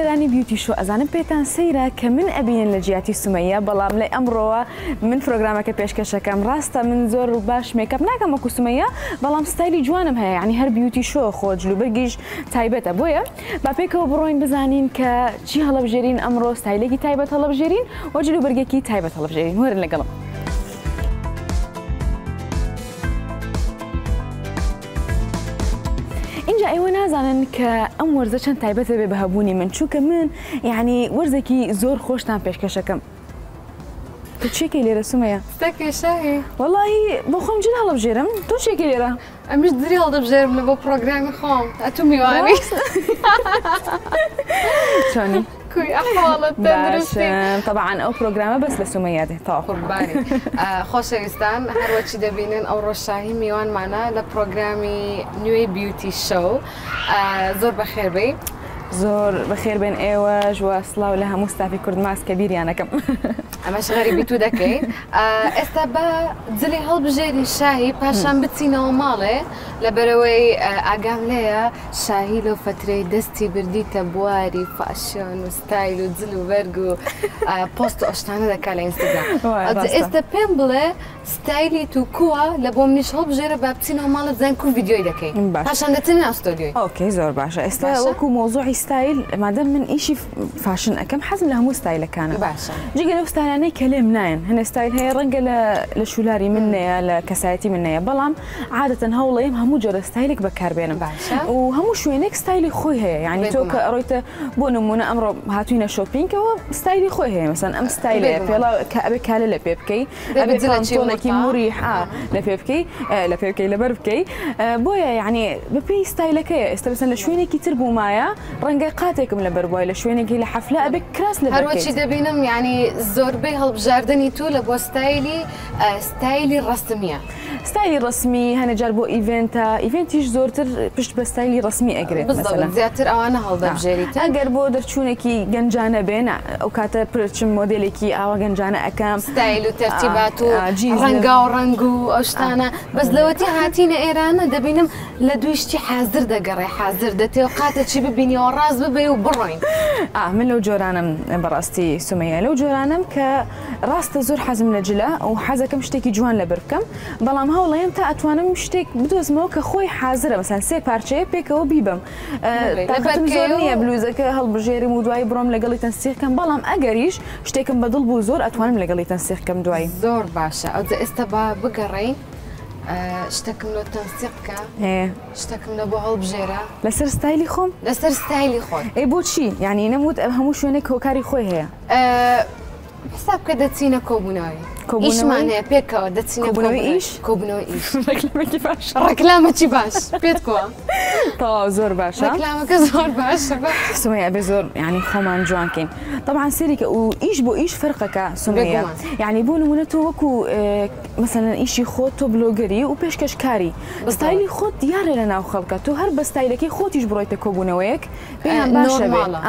بيزگەرانی بیوتی شو ئەزانم پێتان سەیرە کە من ئەبینن لە جیاتی سومەیە بەڵام لە ئەمڕۆوە من فڕۆگرامەکە پێشکەشەکەم ڕاستە من زۆر باش میکەپ ناکەم وەکو سومەیە بەڵام ستایلی جوانم هەیە یعنی هەر بیوتی شو خۆ جلوبەرگیش تایبەتە بۆیە با پێکەوە بڕۆین بزانین کە چی هەڵەبژێرین ئەمڕۆ ستایلێکی تایبەت هەڵەبژێرین و جلوبەرگێکی تایبەت هەڵەبژێرین وەرن لەگەڵم. اینجا ئێوە نازانن کە ئەم وەرزە چەند تایبەتە بێ بەهەبوونی من چونکە من یعنی وەرزێکی زۆر خۆشتان پێشکەشەکەم. تۆ چێکی لێرە سومەیە؟ ستێکی شاهی وەڵاهی بۆ خۆم جن هەڵەبژێرم تۆ چێکی لێرە؟ ئەمیش دری هەڵدەبژێرم لە بۆ پرۆگرامی خۆم ئەتو میوانی چۆنی؟ کوی ئەحواڵت تەندروستی طبعا ئەو پرۆگرامە بەس لە سومەیە دێت تاوا قوربانی خۆشەویستان هەروەچی دەبینن ئەو ڕۆژشاهی میوانمانە لە پرۆگرامی نوێی بیوتی شەو زۆر بەخێربێ زۆر بەخێربێن ئێوەش وە سڵاو لە هەموو ستافی کورد ماسک کە بیریانەکەم ئەمەش غەریبی تو دەکەین ئێستا بە جلی هەڵبژێری شاهی پاشان بچینەوە ماڵێ لەبەرەوەی ئاگام لێیە شاهی لەو فترەی دەستی بردیتە بواری فاشۆن و ستایل و جل و بەرگ و پۆست و ئەشتانە دەکا لە ئینستاگرام ئێستا پێم بڵێ ستایلی تو کووە لە بۆ منیش هەڵبژێرە با بچینەوە ماڵە بزانین کو ڤیدیۆی دەکەین پاشان دەچین ناو ستۆدیۆی. ئۆکەی زۆر باشە ئێستا وەکو مۆزوعی ستایل مادەم من ئیشی فاشن ئەەکەم حەزم لە هەموو ستایلەکانە باشە جگە لەو ستایلانەی کە لێم نایەن هەنە ستایل هەیە ڕەنگە لە شولاری من نەیە لە کەسایەتی من نەیە بەڵام عادەتەن هەوڵەیەم هەموو جۆرە ستایلێک بەکاربێنم و هەموو شوێنێک ستایلی خۆی هەیە یعنی تۆ کە ئەڕۆیتە بۆ نمونە ئەمڕۆ هاتووینە شۆپینگەوە ستایلی خۆی هەیە مەسەن ئەم ستایلەیە پێڵا کە ئەبێ کالە لە پێ بکەی ئەبێ پانتۆڵێکی موریح لە پێ بکەی لە پێ بکەی لەبەر بکەی بۆیە یعنی بەپێی ستایلەکەیە ئێستا بەسەن لە شوێنێکی تر بوومایە ڕەنگە قاتێکم لەبەر بووای لە شوێنێکی لە حەفلە ئەبێ کراس لەبەر هەروەچی دەبینم یعنی زۆربەی هەڵبژاردننی تو لە بۆ ستایلی ڕستمیە ستایلی ڕسمی هەنەجار بۆ ئیڤنتیش زۆرتر پشت بە ستایلی ڕسمی ئەگرێت زیاتر ئەوانە هەڵدەبژێریت ئەگەر بۆ دەرچوونێکی گەنجانە بێن ئەو کاتە پرچم مۆدلێکی ئاوا گەنجانە ئەەکەم ستایل و تەرتیبات و ڕەنگا و ڕنگ و ئەو شتانە بەس لەوەتی هاتیینە ئێرانە دەبینم لە دویشتی حازر دەگەڕێ حازر دەتێ و قاتە چی ببینیەوە ڕاز ببێ و بڕۆین من لەو جۆرانم بەڕاستی سومەیە لەو جۆرانم کە ڕاستە زۆر حەزم لە جلە و حەزەکەم شتێکی جوان لەبەر بکەم بەڵام هەوڵەیەم تا ئەتوانم شتێک بدۆزمەوە کە خۆی حازرە مەسەن سێ پارچەیە پێکەوە بیبم زۆر نییە بلوزەکە هەڵبژێرم و دوای بڕۆم لەگەڵی تەنسیقکەم بەڵام ئەگەریش شتێکم بەدڵ بوو زۆر ئەتوانم لەگەڵی تەنسیقکەم دوایی زۆر باشە ئەو ئێستا بە بگەڕین شتێکم لە تەنسیقکە شتێکم لە بۆ هەڵبژێرە لەسەر ستایلی خۆم لەسەر ستایلی خۆم ئەی بۆچی یعنی نەموت هەموو شوێنێک هۆکاری خۆی هەیە حساب کە دەچینە کۆبوونەوەی ئیشمانەیە پێکەوە دەچینە ئیش کۆبوونەوەی ئیش ڕەکلامەکی باش پێت کۆوە تەواو زۆر باشە ڕەکلامەکە زۆر باشە سومەیە ئەبێ زۆر یعنی خۆمان جوانکەین طبعا سێریکە و ئیش بۆ ئیش فەرقەکە سومەیە یعنی بۆ نمونە تۆ وەکو مثلا ئیشی خۆت تۆ بلۆگەری و پێشکەشکاری ستایلی خۆت دیارە لە ناو خەڵکە تۆ هەر بە ستایلەکەی خۆتیش بڕۆیتە کۆبوونەوەیەک پێیان باشە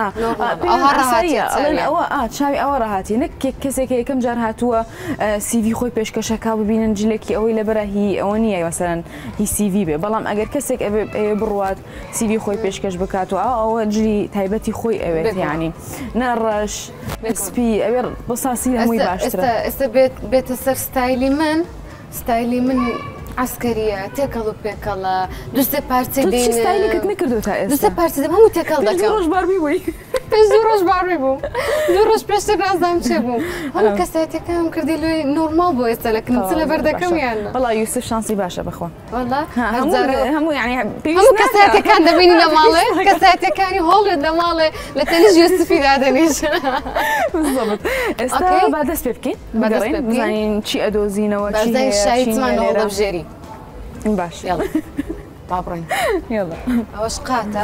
ئەوە چاوی ئەوە ڕاهاتی نەک کەسێک یەکەم جار هاتووە سیڤی خۆی پێشکەشەکە ببینن جلێکی ئەوەی لەبەرە هی ئەوە نییە مەسەرەن هی سیڤی بێ بەڵام ئەگەر کەسێک ئەوێ بڕوات سیڤی خۆی پێشکەش بکات و ئەوە جلی تایبەتی خۆی ئەوێت یعنی نەڕەش سپی ئەوێ بەساسی هەمووی باشترە ئێستا بێتە سەر ستایلی من عسکەریە تێکەڵ و پێکەڵە دوستێ پارچەی دێن ستایلێکت نەکردو تا ئێستا دوستێ پارچە دەم هەموو تێکەڵ دەکەم ڕۆژ بارمی بووی پێش دوو ڕۆژ باڕی بوو دوو ڕۆژ پێشتر ڕازدام چێ بوو هەموو کەسایەتەکەم کردی لێ نۆرمال بۆ ئێستا لە کنچ لە بەردەکەم یانە وەڵا یوسف شانسی باشە بخۆ هەموو هەموو کەسایەتەکان دەبینی لە ماڵێ کەسایەتەکانی هۆڵێت لە ماڵێ لە تەنیش یوسفی دادەنیش ئێستا با دەست پێ بکەین بەگەڕین بزانین چی ئەدۆزینەوە بەزای شایتمان هەڵدەبژێری باش با بڕۆین ئەوەش قاتە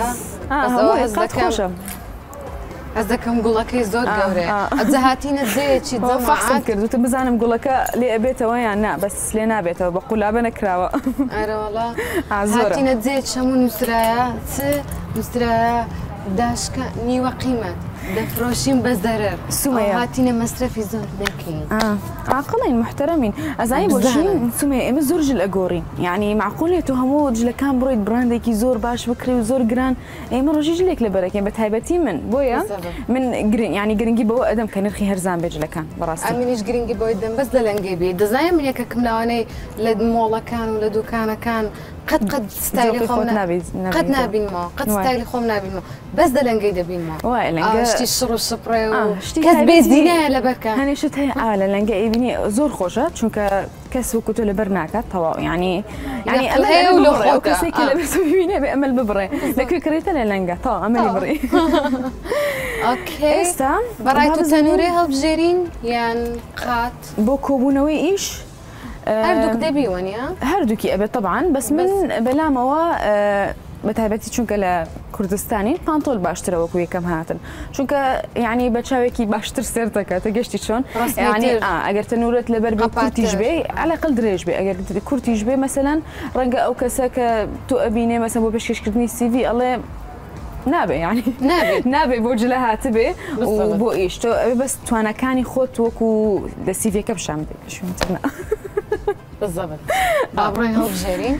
ئەس دەکەم گوڵەکەی زۆر گەورەیە ئەجە هاتیینە جێیەکی فەخسم کردوتە بزانم گوڵەکە لێ ئەبێتەوە یان نا بەس لێ نابێتەوە بە قولابە نەکراوە ئەرەوەڵا هاتیینە جێ هەموو نووسرایە چ نووسرایە داشکە نیوە قیمەت دفروشين بزرر سمية هاتينا مصرفي زور دكين عاقلين محترمين ازاي بوشين سمية ام زور جل اغورين يعني معقوله تو همو جل كان برويد براندكي زور باش بكري وزور جران اي مره جيج لك لبرك يعني بتهيبتي من بويا من جرين يعني جرينجي بو ادم كان يرخي هرزان بيج لكان براسي امينيش جرينجي بو ادم بس لنجيبي دزاين من يك كملاني لمولا كان ولا دكانه كان قد ستايلي خونا قد نابين ما قد ستايلي خونا نابين ما بس دلنجي دبين ما وائل شتي الشرو الشبري كسبي زينه لبركه هاني شت هي لنجا يبني زور خوشة شونك كسو كتو لبرناكا طوا يعني هي ولا خوكا كسي كلا بس بيني بأمل ببري لكن كريتا لنجا طوا أملي بري اوكي استا برايتو تنوري هالبجيرين يعني قات بوكو بونوي ايش هردوك دبي ونيا هردوكي ابي طبعا بس من بلا موا بتهبتي شونك لكردستاني قانطول باشترا وكوي كم هاتن شونك يعني بتشاويكي باشتر سيرتك تجشتي شلون يعني اگر تنورت لبربي كورتيج بي على الاقل دريج بي اگر كورتيج بي مثلا رنقه او كساك تو ابيني مثلا بو بشكش كردني السي في الله نابي يعني نابي بوجلها تبي وبو ايش تو بس توانا كاني خوت وكو السي في كبشام شو متنا بالضبط بابرين هو بجيرين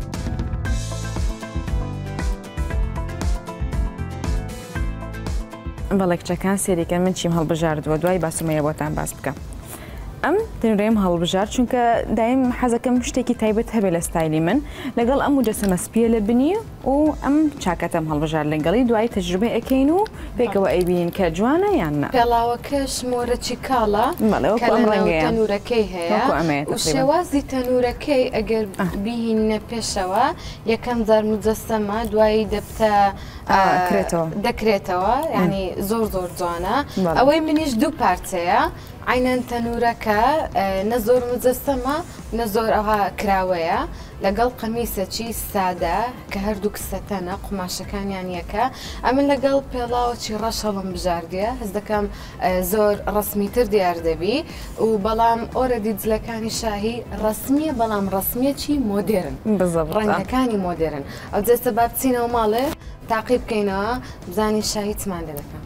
بەڵێک چەکان سێریکە من چیم هەڵبژاردووە دوای باسومەیە بۆتان باس بکەم ئەم تەنورەیەم هەڵبژار چونکە دایم حەزەکەم شتێکی تایبەت هەبێ لە ستایلی من لەگەڵ ئەم مجەسەمە سپیە لە بنی و ئەم چاکەتەم هەڵبژار لەگەڵی دوای تەجروبە ئەەکەین و پێکەوە ئەیبین کە جوانە یان نا پێڵاوەکەش مۆرەچی کاڵە کە لەناو تەنورەکەی هەیە و شێوازی تەنورەکەی ئەگەر بیهینە پێشەوە یەکەم جار مجەسەمە دوایی دەبتە دەکرێتەوە یعنی زۆر جوانە ئەوەی منیش دوو پارچەیە عینەن تەنورەکە نە زۆر مجەسەمە نە زۆر ئەوها کراوەیە لەگەڵ قەمیسەکی سادە کە هەردوو کسەتەنە قوماشەکانیان یەکە ئەمن لەگەڵ پێڵاوەکی ڕەش هەڵم بژاردیە هەز دەکەم زۆر ڕسمیتر دیار دەبی و بەڵام ئۆرەدی جلەکانی شاهی ڕسمیە بەڵام ڕسمیەکی مۆدێرن ڕەنگەکانی مۆدێرن ئەو جێستە با بچینەوە ماڵێ تاقیب بکەینەوە بزانی شاهی چمان لێ دەکەم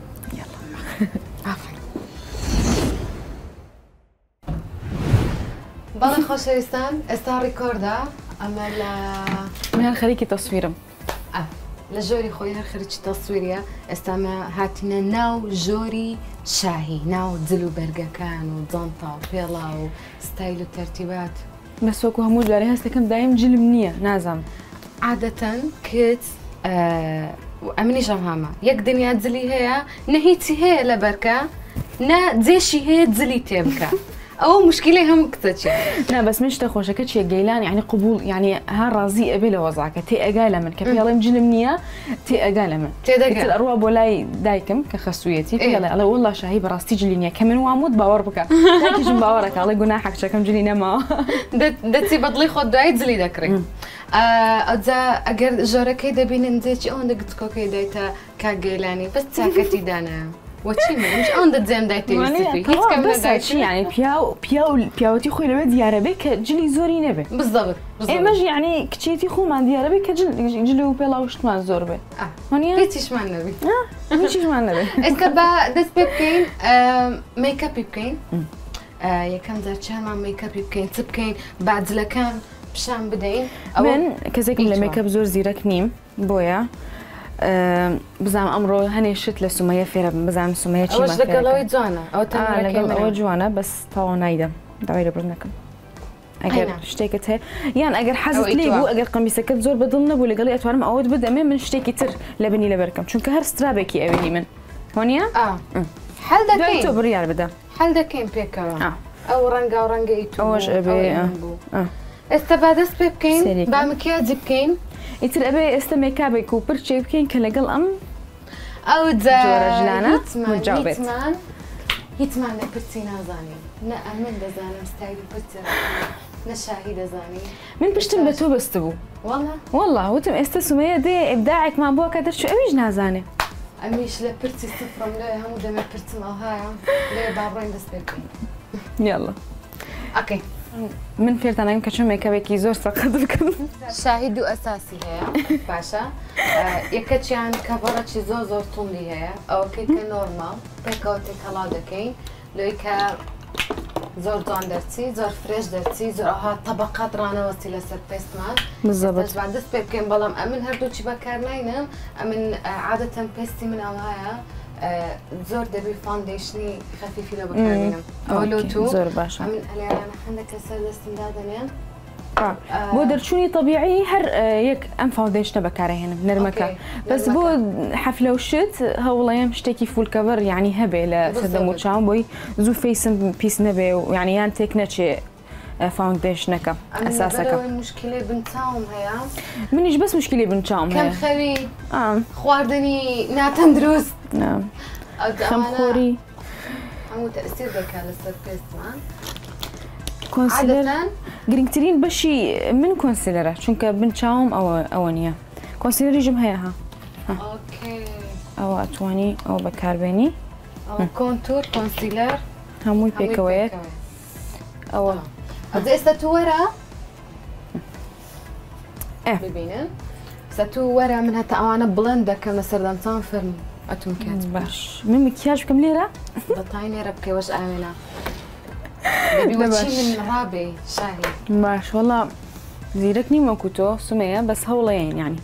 بەڵێ خۆشەویستان ئێستا ڕیکۆردا ئەمە لە من هەر خەریکی تەسویرم لە ژۆری خۆی هەر خەریکی تەسویریە ئێستامە هاتینە ناو ژۆری شاهی ناو جل و بەرگەکان و جانتا و پێڵا و ستایل و تەرتیبات بەسۆک و هەموو جارێ هەستەکەم دایم جلم نییە نازام عادەتەن کت ئەمنیش هەمە یەک دنیا جلی هەیە نە هیچی هەیە لە بەرکە نە جێشی هەیە جلی تێ بکە ئەو مشکلەی هەموو کتەچێ نا بەس من شتە خۆشەکە چیە گەیلان یعنی قبول یعنی ها ڕازی ئەبێ لە وەزاکە تێ ئەگای لە من کە پێڵێم جلم نییە تێ ئەگا لە من تێدەگەر ئەڕوا بۆ لای دایکم کە خەسوویەتی پێڵێ ئەڵێ وڵڵا شاهی بەڕاستی جلی نییە کە من واموت باوەڕ بکە دایکیشم باوەڕەکە ئەڵێ گوناح حەقچەکەم جلی نەماوە دەچی بەدڵی خۆت دوای جلی دەکڕی ئەجا ئەگەر ژۆرەکەی دەبینن جێکی ئەوەندە گچکۆکەی دایتە کاک گەیلانی بەس چاکەتی دانایە وەچی منش ئەوەندە جێم دایتەویستی یعنی پیاوەتی خۆی لەوێ دیارە بێ کە جلی زۆری نەبێ بالضبط ئێمەش یعنی کچێتی خۆمان دیارە بێ کە جلی و پێڵاوشتمان زۆر بێ هیچیشمان نەبێ هیچیشمان نەبێ ئێستا بە دەست پێ بکەین میکەپی بکەین یەکەم جار چامان میکەپی بکەین چ بکەین باجلەکان پیشان بدەین من کەسێکم لە میکەپ زۆر زیرەک نیم بۆیە بزانم ئەمڕۆ هەنێ شت لە سومەیە فێرە بزانم سومەیە چی لەگەڵەوەی جوانە ئەوە جوانە بەس تاوا نایدەم داوای لەبڕ نەکەم ئەگەر شتێکت هەیە یان ئەگەر حەزت لێ بوو ئەگەر قەمیسەکەت زۆر بەدڵ نەبوو لەگەڵی ئەتوانم ئەوەت بدەمێ من شتێکی تر لە بنی لەبەرکەم چونکە هەر سترابێکی ئەوێنی من هۆنیە حەل دەکەین تۆ بڕیار بدە حەل دەکەین پێکەوە ئەو ڕەنگە و ڕەنگەی ئەوەش ئەبێ ئێستا با دەست پێ بکەین با مکیاجی بکەین ئیتر ئەبێ ئێستا مێکابێک و پرچێ بکەین کە لەگەڵ ئەم ئەو جۆرەژلانە هیچمان لە پرچی نازانین نە ئەمن دەزانم ستایلی پرچە نە شاهی دەزانی من پشتم بە تۆ بەستە بوو وەڵڵا وتم ئێستا سومەیە دێ ئیبداعێکمان بۆ کە دەرچوو ئەویش نازانێ ئەمیش لە پرچی سفرم لێ هەموو دەمێ پرچم ئەوهایە لێ باڕۆین دەست پێ بکەین یاڵڵا ئۆکەی من فێرتانە کە چۆن مێکەپێکی زۆر سەقەت بکەم. شاهید و ئەساسی هەیە باشە یەکەچیان کەڤەڕەکی زۆر توندی هەیە ئەوەکەی کە نۆرماڵ پێکەوە تێکەڵا دەکەین لۆی کە زۆر جوان دەرچی زۆر فرێش دەرچی زۆر ئەوها تەبەقات ڕانەوەستی لەسەر پێستمان دەست پێ بکەین بەڵام ئەمن هەردووچی بەکار ناینم ئەمن عادەتەن پێستی من ئەو هەیە زۆر دەبی فاندێشنی خەفیفی لە بەکاربێنم ئەوە لۆتو زۆر باشە ئەمن ئەلێرانە هەندێک لەسەر دەستمدا دەنێن بۆ دەرچوونی طبیعی هەر یەک ئەم فاوندێشنە بەکارهێنم نەرمەکە بەس بۆ حەفلە و شت هەوڵەیەم شتێکی فولکەڤەر یعنی هەبێ لە سەردەم و چاوم بۆی زوو فەیسم پیس نەبێ و یعنی یان تێک نەچێ فاوندێشنەکە ئەساسەکە مشکلەی بنچاوم هەیە منیش بەس مشکلی بنچاوم هەیە کەمخەوی خواردنی ناتەندروست خەمخۆری هەموو تەئسیر دەکات لەسەر پێستمان کۆنسیلەر گرنگترین بەشی من کۆنسیلەرە چونکە بنچاوم ئەوە نییە کۆنسیلەریژم هەیە ها ئەوە ئەتوانی ئەو بەکاربێنی کۆنتور کۆنسیلەر هەمووی پێکەوەیەک ئەوە ئێستا تو وەرە ببینن ئێستا تو وەرە من هەتا ئەوانە بڵند دەکەم لە سەردەمچان فەرم ئەتوم کات باش من مکیاژ بکەم لێرە بەتای لێرە بکەوەش ئاوێنە من رابێ شاهی باش وەڵا زیرەک نیم وەکو تۆ سومەیە بەس هەوڵەیەن ینی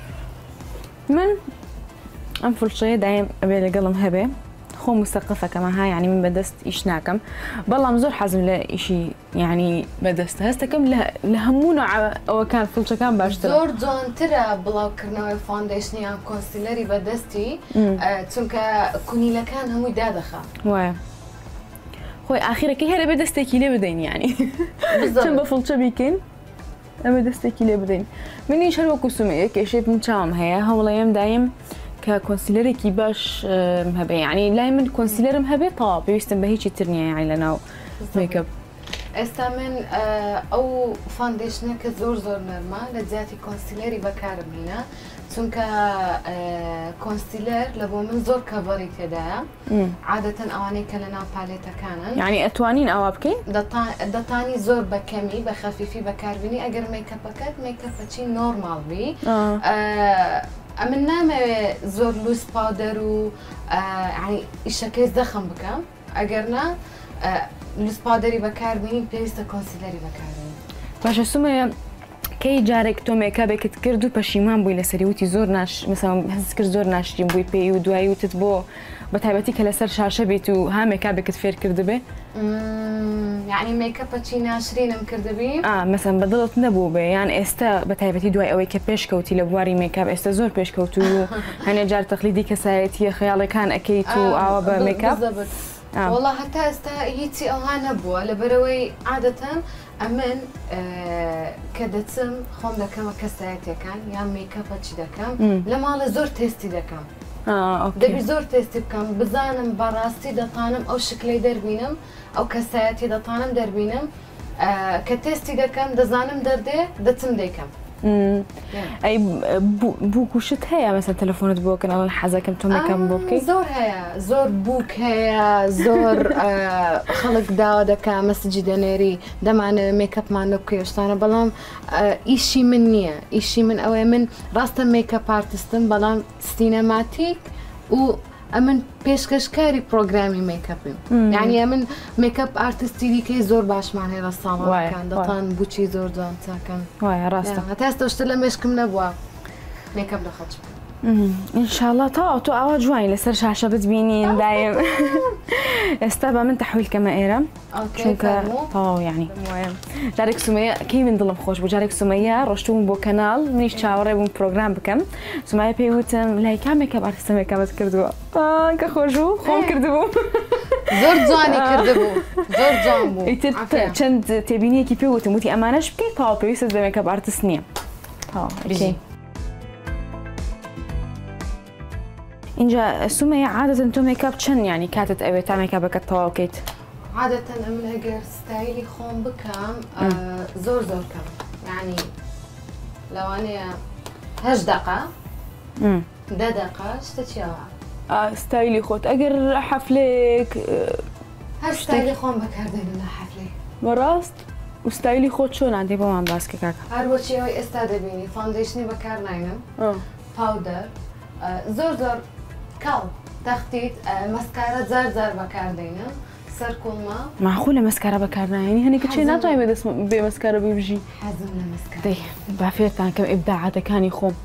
من ئەم فڵچەیە دایم ئەبێ لەگەڵم هەبێ خۆ مستەقفەکەمەها ینی من بەدەست ئیش ناکەم بەڵام زۆر حەزم لە ئیشی ینی بەدەستە هەستەکەم لە هەموو ئەوەکان فڵچەکان باشتر زۆر جوانترە بڵاوکردنەوەی فاندێشنیان کۆنسیلەری بەدەستی چونکە کونیلەکان هەمووی دادەخا وایە خۆی ئاخیرەکەی هەرە بێ دەستێکی لێ بدەین ینی چەند بە فڵچە بیکەین ئەمە دەستێکی لێ بدەین منیش هەر وەکو سومەیە کێشێت من چاوم هەیە هەوڵەیەم دایم کە کۆنسیلەرێکی باش هەبێ ینی لای من کۆنسیلەرم هەبێت تەواو پێویستم بە هیچی تر نییە یانی لەناو میکەپ ئێستا من ئەو فاندێشنەکە زۆر نەرمە لە جیاتی کۆنسیلەری بەکارم هینە چونکە کۆنسیلەر لە بۆ من زۆر کەڤەری تێدایە عادەتەن ئەوانەی کە لە ناو پالێتەکانن یعنی ئەتوانین ئەوە بکەین دەتانی زۆر بەکەمی بە خەفیفی بەکاربیێنی ئەگەر میکەپەکەت میکەپەچی نۆرماڵبی ئەمن نامەوێت زۆر لوس پاودەر و ئیشەکەی زەخم بکەم ئەگەرنا لوس پاودەری بەکاربیێنی پێویستە کۆنسیلەری بەکاربیێنی باشە سومەیە کەی جارێک تۆ میکەپێکت کرد و پەشیمان بووی لەسەری وتی زۆر مثلا هەست کرد زۆر ناشرین بووی پێی و دوایی وتت بۆ بە تایبەتی کە لەسەر شاشە بیت و ها میکەپێکت فێر کردبێ یعنی میکەپەچی ناشرینم کردبی مەسەن بەدڵت نەبوو بێ یان ئێستا بە تایبەتی دوای ئەوەی کە پێشکەوتی لە بواری میکەپ ئێستا زۆر پێشکەوت و هەنێ جار تەقلیدی کەسایەتیە خەیاڵەکان ئەەکەیت و ئاوا بە میکەپ وڵا هەتا ئێستا هیچی ئەوها نەبووە لەبەرەوەی عادەتەن ئەمن کە دەچم خۆم دەکەمە کەسایەتەکان یان میکەپە چی دەکەم لە ماڵە زۆر تێستی دەکەم دەبی زۆر تێستی بکەم بزانم بەڕاستی دەتانم ئەو شکلەی دەربینم ئەو کەسایەتی دەتانم دەربینم کە تێستی دەکەم دەزانم دەردێ دەچم دەیکەم ئەی بووکوشت هەیە مەسەن تەلەفۆنت بۆکەن ئەڵەن حەزەکەم تۆ میکەپ بۆ بکەیت زۆر هەیە زۆر بووک هەیە زۆر خەڵک داوا دەکا مەسجی دەنێری دەمانە میکەپمان بکەشتانە بەڵام ئیشی من نییە ئیشی من ئەوەیە من ڕاستە میکەپ ئارتیستم بەڵام سینەماتیک و ئەمن پێشکەشکاری پرۆگرامی میکەپیم یعنی ئەمن میکەپ ئارتیستی دیکەی زۆر باشمان هەیە لە ساڵەکان دەتان بچی زۆر جوان چاکەن وایە ڕاستە هەتا ئێستا شتە لە مێشکم نەبووە میکەپ لە خەچ ئینشاڵڵا تاوا تۆ ئاوا جوانی لەسەر شاشە بتبینین دایم ئێستا بە من تەحویلکەمە ئێرە چونکە تەواو یعنی جارێک سومەیە کەی من دڵم خۆش بوو جارێک سومەیە ڕۆشتبووم بۆ کەناڵ منیش چاوەڕێ بووم پرۆگرام بکەم سومایە پێی وتم لای کامێکە ئارتیستە میکەپت کردووە کە خۆش بوو خۆم کردبوو زۆر جوانی کردبوو زۆر جوان بوو چەند تێبینیەکی پێ وتم وتی ئەمانەش بکەیت تاوا پێویستت بە میکەپ ئارتیست نییە اینجا سومەیە عادەتەن تۆ میکەپ چەند ینی کاتت ئەوێت تا میکەپەکەت تەواو بکەیت عادەتەن ئەمن ئەگەر ستایلی خۆم بکەم زۆر کەم یعنی لەوانەیە 8 دقە 10 دقە شتەچیەوە ستایلی خۆت ئەگەر حەفلێک هەر ستایلی خۆم بەکاردێنم لە حەفلێ بەڕاست وستایلی خۆت چۆن بۆمان باس کە کاکە هەروەچی ئەوەی ئێستا دەبینی فاندێشنی بەکار ناینم پاودەر زۆر کاڵ تەختیت مەسکارە جار بەکاردێنم سەرکوڵما ماخۆ لە مەسکارە بەکارنایێنی هەنێکە چێ ناتوانێت دەست بێ مەسکارە ببژی حەزم لە مەسکارە دەی با فێرتان کەم ئیبداعاتەکانی خۆم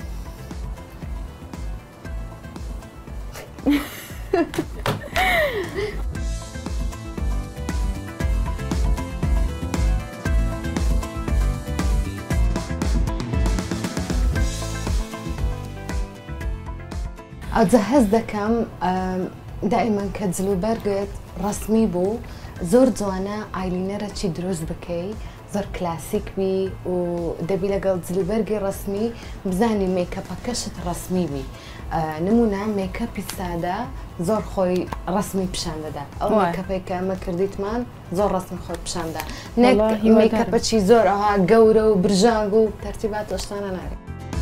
ئەجە هەز دەکەم دائیمەن کە جلوبەرگت ڕسمی بوو زۆر جوانە ئایلینەرەکی دروست بکەی زۆر کلاسیک بی و دەبی لەگەڵ جلوبەرگی ڕسمی بزانی میکەپەکەشت ڕسمی بی نمونە میکەپی سادە زۆر خۆی ڕسمی پیشان دەدا ئەو میکەپێک کە ئەمە کردیتمان زۆر ڕسمی خۆت پیشاندا نەک میکەپەکی زۆر ئەها گەورە و برژانگ و تەرتیبات شتانە نارێت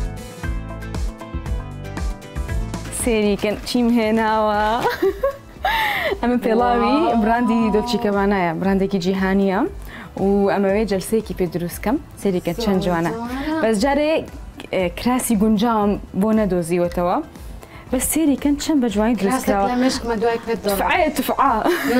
سێریکەن چیم هێناوە ئەمە پێڵاوی براندی دۆلچی گەبانایە براندێکی جیهانیە و ئەمەوەی جەلسەیەکی پێ دروستکەم سێریکە چەند جوانە بەس جارێ کراسی گونجاوم بۆ نەدۆزیوەتەوە بەس سێریکەن چەند بە جوانی دروستکراوە تفعا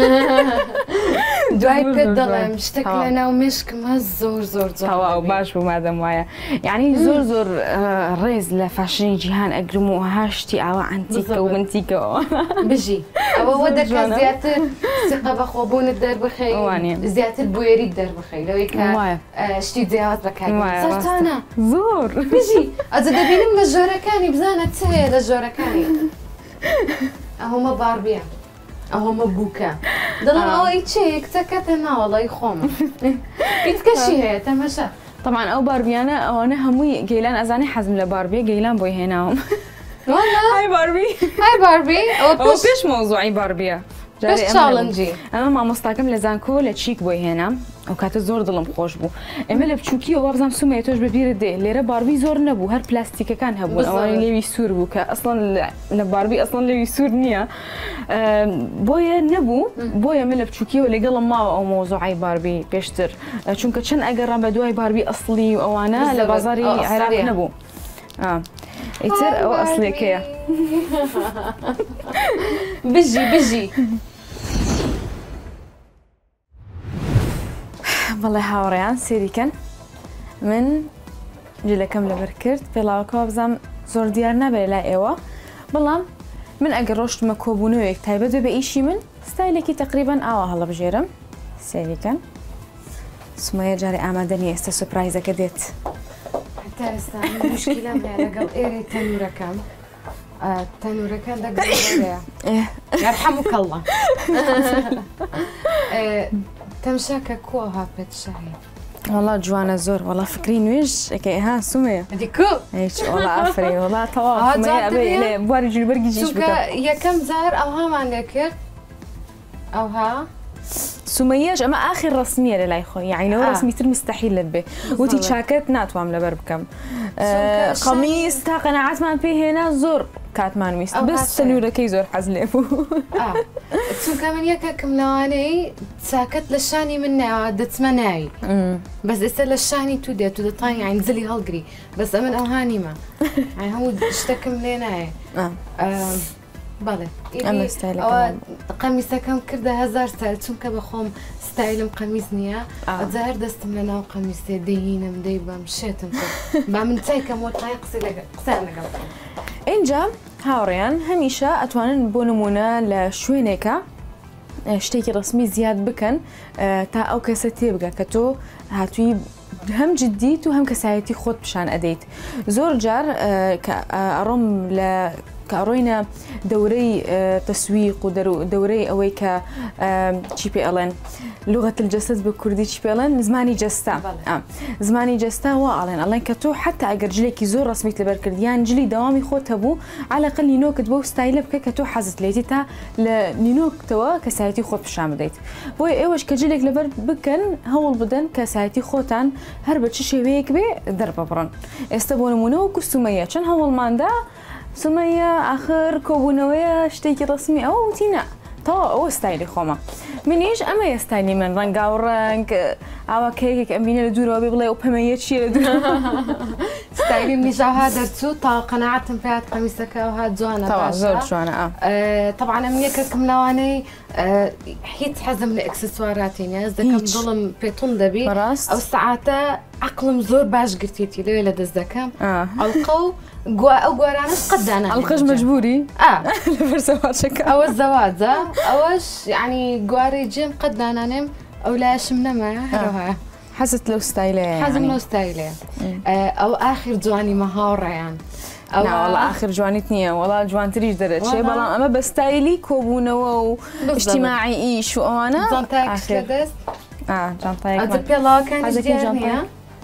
دوای پێت دەڵێم شتێک لە ناو مشکمە زۆر تەواو باش بوو مادەم وایە یعنی زۆر ڕێز لە فاشنی جیهان ئەگرم و هاشتی ئاوا ئەنتیکە و منتیکەوە بژی ئەوە دەکات زیاتر سقە بەخۆبوونت دەربخەی زیاتر بوێریت دەربخەی لەوەی کە شتی جیاواز بەکارتانە زۆر بژی ئەجە دەبینم لە ژۆرەکانی بزانە چ هەیە لە ژۆرەکانی ئەومە باربیە ئەومە بووکە دڵم ئەوەی چێ کچەکەتە ناوەڵی خۆمە پیتکەشی هەیە تەمەشە طبعا ئەو باربیانە ئەوانە هەمووی گەیلان ئەزانی حەزم لە باربیە گەیلان بۆی هێناوم های باربی ئەوە پێش مۆزوعی باربیە چاڵنجی ئەمە مامۆستاکەم لە زانکۆ لە چیک بۆی هێنام ئەو کاتە زۆر دڵم خۆش بوو ئێمە لە بچووکیەوە بزانام سومەیە تۆش بەبیرت دێ لێرە باربی زۆر نەبوو هەر پلاستیکەکان هەبوون ئەوانی لێوی سوور بوو کە ئەسڵەن لە باربی ئەسڵەن لێوی سوور نییە بۆیە نەبوو بۆیە من لە بچووکیەوە لەگەڵم ماوە ئەو مۆزوعی باربی پێشتر چونکە چەند ئەگەڕام بە دوای باربی ئەسڵی و ئەوانە لە بازاری عێراق نەبوو ئیتر ئەو ئەسڵیەکەیە بژی بەڵێ هاوڕێیان سێریکەن من جلەکەم لەبەر کرد پێڵاوەکەوە بزانم زۆر دیار نابێت لای ئێوە بەڵام من ئەگەر ڕۆشتمە کۆبوونەوەیەک تایبەت بە ئیشی من ستایلێکی تقریبان ئاوا هەڵەبژێرم سێریکەن سومەیە جارێ ئامادە نیە ئێستا سوپرایزەکە دێت هەتا ئێستا مشکیلەم هەیە لەگەڵ ئێرەی تەنورەکەم تەنورەکان دەگەڵەیە یارحەموکە الله تەمشاکە کۆ هاپێت شاهی والله جوانە زۆر والله فکری نوێژ ئەکەی ها سومەیە هیچ والله ئافرێ والله تەواو سومەیە بواری جلوبەرگی جیش بکە یەکەم جار ئەوهامان لێ کرد ئەوها سومەیەش ئەمە ئاخر ڕسمیە لە لای خۆی یعنی لەوە ڕسمیتر مستەحیل لەت بێ وتی چاکەت ناتوام لەبەر بکەم قەمیس تا قەناعەتمان پێ هێنا زۆر کاتمان ویست بەس تەنورەکەی زۆر حەز لێ بوو چونکە من یەکێکم لەوانەی چاکەت لە شانی من ناوە دەچمە ناوی بەس ئێستا لە شانی تو دێت و دەتوانین یعنی جلی هەڵگری بەس ئەمن ئەوهانیمە هەموو شتێکم لێ نایە بەڵێ قەمیسەکەم کردە هەزار ستایل چونکە بە خۆم ستایلم قەمیس نییە ئەجا هەر دەستم لە ناو قەمیسێ دەهینم دەی بەم شێتم با من چایکەم وەتای قسە لەگەڵ اینجا هاوڕێیان هەمیشە ئەتوانن بۆ نمونە لە شوێنێکە شتێکی ڕسمی زیاد بکەن تا ئەو کەسە تێبگە کە تۆ هاتووی هەم جددیت و هەم کەسایەتی خۆت پیشان ئەدەیت زۆر جار کە ئەڕۆم لە کارۆینە دەورەی تەسویق و دەورەی ئەوەی کە چی پێ ئەڵێن لغەت الجەسەد بە کوردی چی پێڵێن زمانی جەستا زمانی جەستا وا ئەڵێن کە تۆ حتا ئەگەر جلێکی زۆر ڕسمیت لەبەر کردیان جلی داوامی خۆت هەبوو عەلەقەل نینۆکت بۆ ستایلە بکە کە تۆ حەزت لێتی تا لە نینۆکتەوە کەسایەتی خۆت پیشان بدەیت بۆیە ئێوەش کە جلێک لەبەر بکەن هەوڵ بدەن کەسایەتی خۆتان هەر بە چ شێوەیەک بێ دەرببڕن ئێستا بۆ نمونەوە کوستومەیە چەند هەوڵماندا سومەیە ئاخر کۆبوونەوەیە شتێکی ڕسمی ئەوە وتینە تا ئەوە ستایلی خۆمە منیش ئەمە ستایلی من ڕەنگا و ڕەنگ ئاوا کەیەکێک ئەمبینە لە دوورەوە بێ بڵێ ئەو پەمەیە چیە لە دوور ستایلی منیژاها دەرچوو تا قەنەعەتم پێات قەمیسەکە ئەوها جوانە زۆر جوانە طبعا ئەم یەکێکم لەوانەی هیچ حەزم لە ئەکسسواراتین هەز دەکەم دڵم پێتون دەبی ئەو سەعاتە عقلم زۆر باش گرتێتی لێ لە دەست دەکەم ئەڵقە و ئەو گوارانش قەتدانە ئەڵقەش مەجبوری لەبەر زەواجەکە ئەوە زەواجە ئەوەش یعنی گوارەی جێم قەت دانانێم ئەو لایشم نەما هەروها حەزت لەو ستایلەیە حەزم لەو ستایلەیە ئەو ئاخر جوانی مەهاوڕێیان وڵا ئاخر جوانیت نییە وڵا جوانتریش دەرەچێ بەڵام ئەمە بە ستایلی کۆبوونەوە و اجتیماعی ئیش و ئەوانە دەست جانتایەک پێڵاوەکانی نییە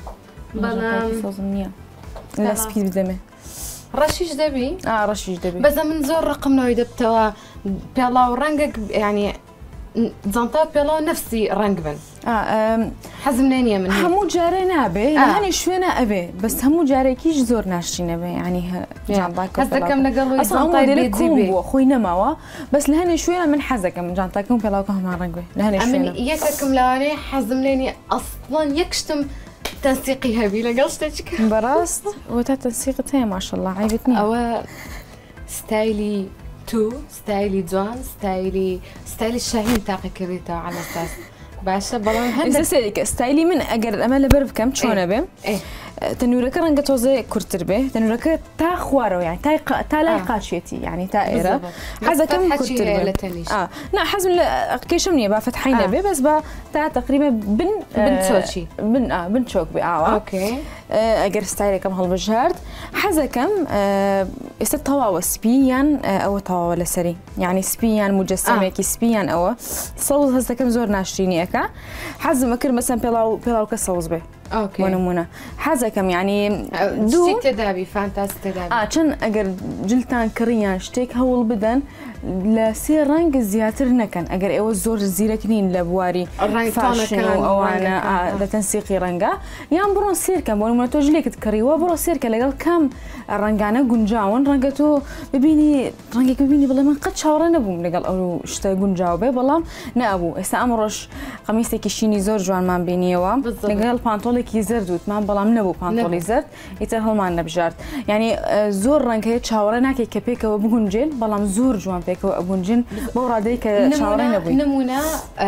سۆزم نییە لە سپید بدەمێ ڕەشیش دەبی ڕەشیش دەبی بەزە من زۆر ڕقمنەوەی دەبتەوە پێڵاو ڕەنگێک ینی جانتا پێڵاو نفسی ڕنگ بن حەزم نییە من هەموو جارێ نابێ هەنی شوێنە ئەبێ بەس هەموو جارێکیش زۆر ناشینەبێ ینی حەزەکەم لەگەڵ خۆی نەماوە بەس لە هەنێ شوێنە من حەزەکەم جانتاکەم پێڵاوکە هەمان ڕنگ بێ لە هەنێ شوێنە یەکێکم لەوانەیە حەزم لێنی ئەسڵان یەکشتم تەنسیقی هەبی لەگەڵ شتێکە بەڕاست وتا تەنسیقت هەیە ماشەڵڵا عیبت نییە ئەوە ستایلی تو ستایلی جوان ستایلی شاهین تاقیکردێتەوە على ئەساس باشە بەڵام هەندێک سەریکە ستایلی من ئەگەر ئەمە لەبەر بکەم چۆنە بێ تەنورەکە ڕەنگە تۆزێ کورتتر بێ تەنورەکە تا خوارەوە یان تا لای قاچێتی یعنی تا ئێرە حەزەکەم کورتتر لە تەنیش نا حەزم لە کێشم نییە با فەتحی نەبێ بەس بە تا تقریبا چۆچی بن چۆک بێ ئاوا ئەگەر ستایلەکەم هەڵبژارد حەزەکەم ئێستا تەواوە سپی یان ئەوە تەواوە لەسەری یعنی سپی یان مجەسەمێکی سپی یان ئەوە سەوز هەستەکەم زۆر ناشرینیەکە حەزم ئەکرد مەسەن پێڵاوکە سەوز بێ نمونە حەزەکەم ینی دوو تێدابی فانتاسی تێدابی چەند ئەگەر جلتان کڕیان شتێک هەوڵ بدەن لە سێ ڕەنگ زیاتر نەکەن ئەگەر ئێوە زۆر زیرەک نین لە بواری فاشن و ئەوانە لە تەنسیقی ڕەنگە یان بڕۆن سێرکەن بۆ نمونە تۆ ژلێکت کڕیوە بڕۆ سێرکە لەگەڵ کام ڕەنگانە گونجاون ڕەنگە تۆ ببینی ڕەنگێک ببینی بڵێ من قەت چاوەڕە نەبووم لەگەڵ ئەو شتە گونجاو بێ بەڵام نەبوو ئێستا ئەمڕۆژ قەمیسێکی شینی زۆر جوانمان بینیەوە لەگەڵ پانتۆڵێکی زرد وتمان بەڵام نەبوو پانتۆڵی زرد ئیتر هەڵمان نەبژارد ینی زۆر ڕەنگ هەیە چاوەڕە ناکەی کە پێکەوە بگونجێن بەڵام زۆر جوان پێکەوە ئەبونجین بۆ ڕادەی کە چاوەڕێ نەبووی نمونە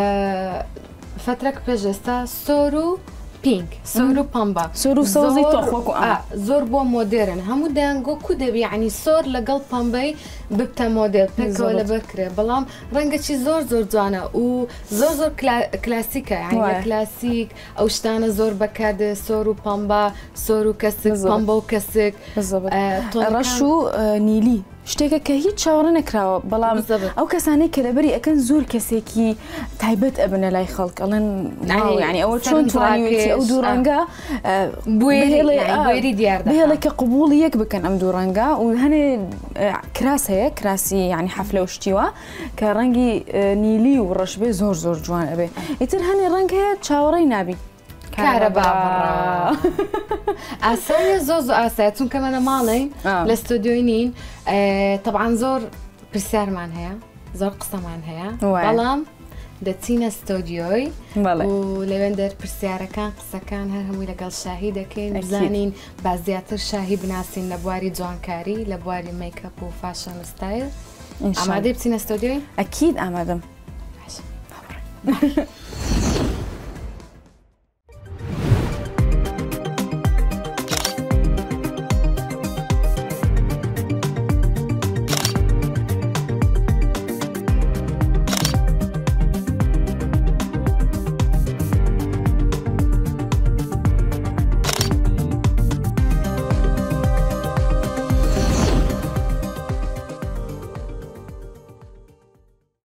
فترەك پێش ئێستا سۆر و پینک سۆر و پەمبا سۆر و سەوزی تۆخۆک زۆر بۆ مۆدێرن هەموو دەیانگۆ کو دەبی ینی سۆر لەگەڵ پەمبەی ببتە مۆدێل پێکەوە لەبەرکرێ بەڵام ڕەنگەکی زۆر جوانە و زۆر کلاسیکە ینی لە کلاسیک ئەو شتانە زۆر بەکاردێ سۆر و پەمبا سۆر و کەسک پەمبە و کەسک ڕەش و نیلی شتێکە کە هیچ چاوەڕە نەکراوە بەڵام ئەو کەسانەی کە لەبەری ئەکەن زۆر کەسێکی تایبەت ئەبنە لای خەڵک ئەڵێن ینی ئەوە چۆن توانیوێتی ئەو دوو ڕەنگە بوێری دیار بهێڵێکە قبوڵی یەک بکەن ئەم دوو ڕەنگە و هەنێ کراس هەیە کراسی ینی حەفلە و شتیوە کە ڕەنگی نیلی و ڕەشبێ زۆر جوان ئەبێ ئیتر هەنێ ڕەنگ هەیە چاوەڕێی نابی کارەبا ئاسایە زۆر ئاسایە چونکە منە ماڵین لە ستۆدیۆی نین طبعاً زۆر پرسیارمان هەیە زۆر قسەمان هەیە بەڵام دەچینە ستۆدیۆی و لەوێندەر پرسیارەکان قسەکان هەر هەمووی لەگەڵ شاهی دەکەین بزانین با زیاتر شاهی بناسین لە بواری جوانکاری لە بواری میکەپ و فاشن و ستایل ئامادەی بچینە ستۆدیۆی ئەکید ئامادەم